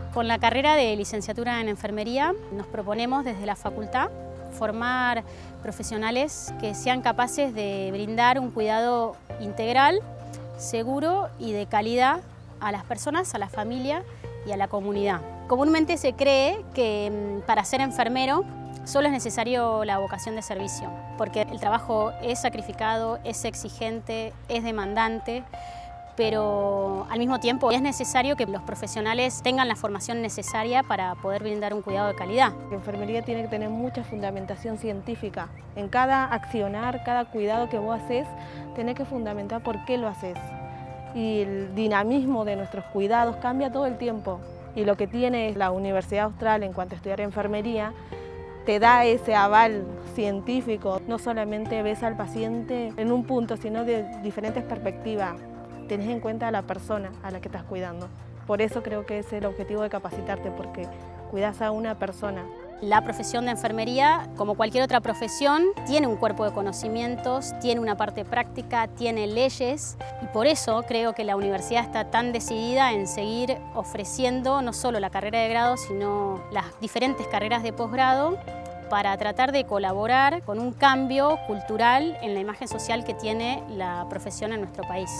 Con la carrera de licenciatura en enfermería nos proponemos desde la facultad formar profesionales que sean capaces de brindar un cuidado integral, seguro y de calidad a las personas, a la familia y a la comunidad. Comúnmente se cree que para ser enfermero solo es necesario la vocación de servicio, porque el trabajo es sacrificado, es exigente, es demandante, pero al mismo tiempo es necesario que los profesionales tengan la formación necesaria para poder brindar un cuidado de calidad. La enfermería tiene que tener mucha fundamentación científica. En cada accionar, cada cuidado que vos haces, tenés que fundamentar por qué lo haces. Y el dinamismo de nuestros cuidados cambia todo el tiempo. Y lo que tiene la Universidad Austral en cuanto a estudiar enfermería, te da ese aval científico. No solamente ves al paciente en un punto, sino de diferentes perspectivas. Tenés en cuenta a la persona a la que estás cuidando. Por eso creo que es el objetivo de capacitarte, porque cuidas a una persona. La profesión de enfermería, como cualquier otra profesión, tiene un cuerpo de conocimientos, tiene una parte práctica, tiene leyes, y por eso creo que la universidad está tan decidida en seguir ofreciendo no solo la carrera de grado, sino las diferentes carreras de posgrado, para tratar de colaborar con un cambio cultural en la imagen social que tiene la profesión en nuestro país.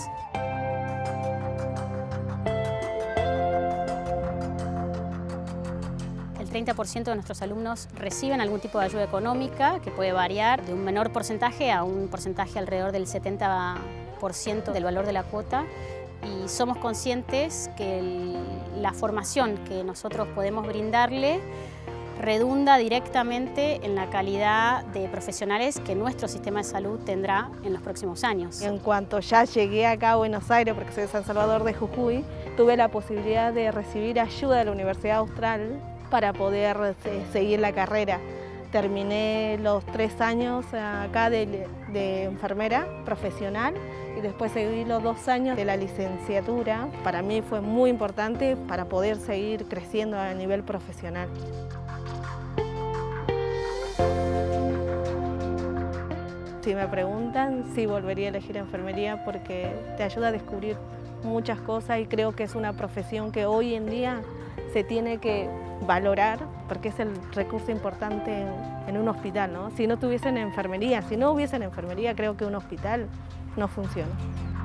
El 30% de nuestros alumnos reciben algún tipo de ayuda económica, que puede variar de un menor porcentaje a un porcentaje alrededor del 70% del valor de la cuota, y somos conscientes que la formación que nosotros podemos brindarle redunda directamente en la calidad de profesionales que nuestro sistema de salud tendrá en los próximos años. En cuanto ya llegué acá a Buenos Aires, porque soy de San Salvador de Jujuy, tuve la posibilidad de recibir ayuda de la Universidad Austral para poder seguir la carrera. Terminé los 3 años acá de enfermera profesional y después seguí los 2 años de la licenciatura. Para mí fue muy importante para poder seguir creciendo a nivel profesional. Si me preguntan, sí volvería a elegir enfermería porque te ayuda a descubrir muchas cosas y creo que es una profesión que hoy en día se tiene que valorar porque es el recurso importante en un hospital, ¿no? Si no tuviesen enfermería, si no hubiesen enfermería, creo que un hospital no funciona.